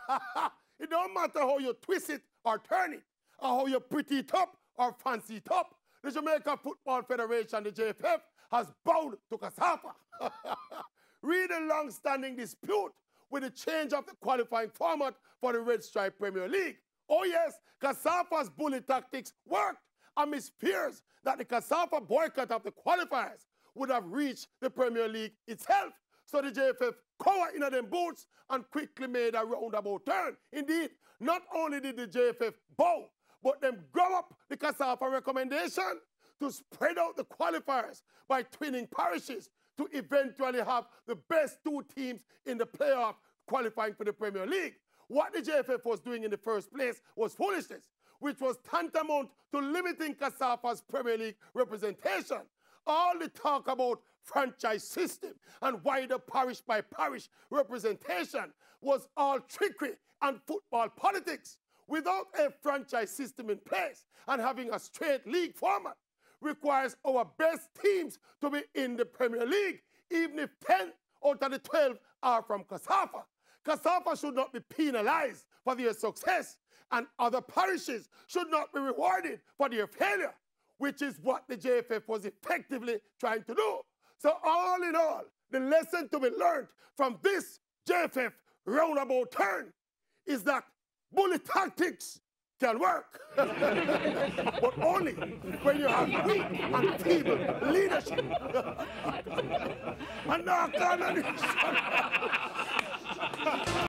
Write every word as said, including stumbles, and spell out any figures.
It don't matter how you twist it or turn it, or how you pretty it up or fancy it up. The Jamaica Football Federation, the J F F, has bowed to CASAFA. Read a long-standing dispute with the change of the qualifying format for the Red Stripe Premier League. Oh yes, CASAFA's bully tactics worked amidst fears that the CASAFA boycott of the qualifiers would have reached the Premier League itself. So the J F F cowered in them boots and quickly made a roundabout turn. Indeed, not only did the J F F bow, but them grow up the CASAFA recommendation to spread out the qualifiers by twinning parishes to eventually have the best two teams in the playoff qualifying for the Premier League. What the J F F was doing in the first place was foolishness, which was tantamount to limiting CASAFA's Premier League representation. All the talk about franchise system and wider parish by parish representation was all trickery and football politics. Without a franchise system in place and having a straight league format requires our best teams to be in the Premier League, even if ten out of the twelve are from CASAFA. CASAFA should not be penalized for their success, and other parishes should not be rewarded for their failure, which is what the J F F was effectively trying to do. So all in all, the lesson to be learned from this J F F roundabout turn is that bully tactics can work, but only when you have weak and feeble leadership. And now,